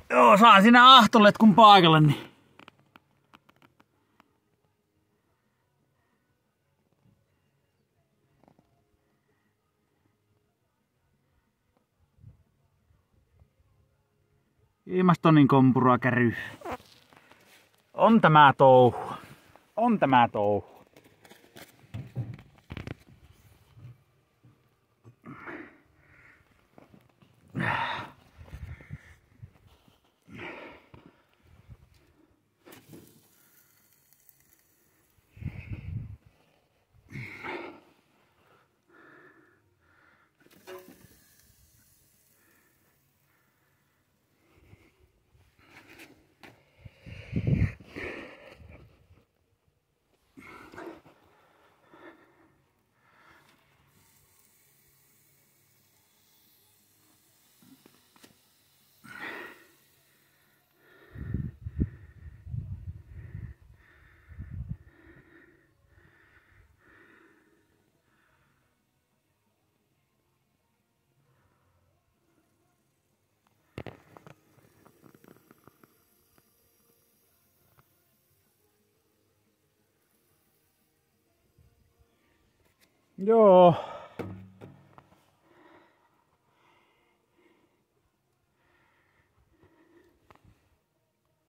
Joo, saan sinä ahtollet kun paikalle, niin. Ilmastonin kompurua käry. On tämä touhu. On tämä touhu. Joo.